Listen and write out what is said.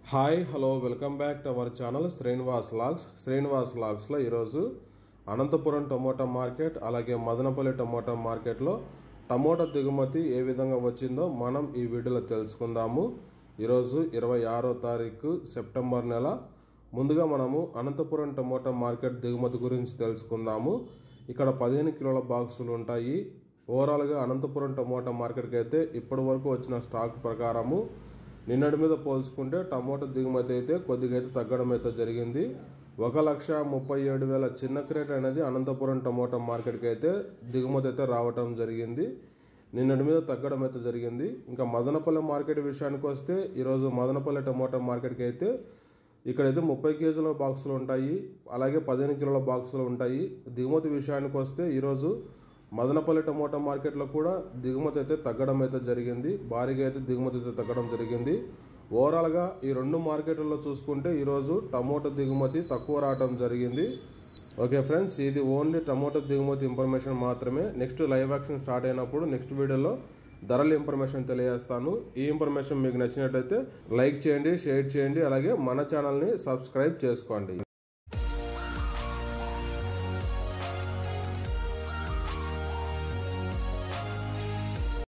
Hi hello welcome back to our channel Srinivas వ్లాగ్స్లో ఈరోజు Anantapur tomato market అలాగే మదనపల్లి టమోటా మార్కెట్లో టమోటా దిగుమతి ఏ విధంగా వచ్చిందో మనం ఈ వీడియోలో తెలుసుకుందాము. ఈరోజు 26వ తారీఖు సెప్టెంబర్ నెల. ముందుగా మనము అనంతపురం టమోటా మార్కెట్ దిగుమతి గురించి తెలుసుకుందాము. ఇక్కడ 15 కిలోల బాక్సులు ఉంటాయి. ఓవరాల్గా అనంతపురం టమోటా మార్కెట్కి అయితే ఇప్పటి వరకు వచ్చిన స్టాక్ ప్రకారము నిన్నటి మీద పోల్చుకుంటే టమోటా దిగుమతి అయితే కొద్దిగా అయితే తగ్గడం అయితే జరిగింది. 1,37,000 చిన్న క్రేట్ అనేది అనంతపురం టమోటా మార్కెట్కి అయితే దిగుమతి అయితే రావటం జరిగింది. నిన్నటి మీద తగ్గడం అయితే జరిగింది. ఇంకా మదనపల్లి మార్కెట్ విషయానికి వస్తే ఈరోజు మదనపల్లి టమోటా మార్కెట్కి అయితే ఇక్కడైతే 30 కేజీల బాక్సులు ఉంటాయి, అలాగే 15 కిలోల బాక్సులు ఉంటాయి. దిగుమతి విషయానికి వస్తే ఈరోజు మదనపల్లి టమోటా మార్కెట్లో కూడా దిగుమతి అయితే తగ్గడం అయితే జరిగింది. భారీగా అయితే దిగుమతి అయితే తగ్గడం జరిగింది. ఓవరాల్గా ఈ రెండు మార్కెట్లలో చూసుకుంటే ఈరోజు టమోటా దిగుమతి తక్కువ రావడం జరిగింది. ఓకే ఫ్రెండ్స్, ఇది ఓన్లీ టమోటా దిగుమతి ఇన్ఫర్మేషన్ మాత్రమే. నెక్స్ట్ లైవ్ యాక్షన్ స్టార్ట్ అయినప్పుడు నెక్స్ట్ వీడియోలో ధరల ఇన్ఫర్మేషన్ తెలియజేస్తాను. ఈ ఇన్ఫర్మేషన్ మీకు నచ్చినట్లయితే లైక్ చేయండి, షేర్ చేయండి, అలాగే మన ఛానల్ని సబ్స్క్రైబ్ చేసుకోండి.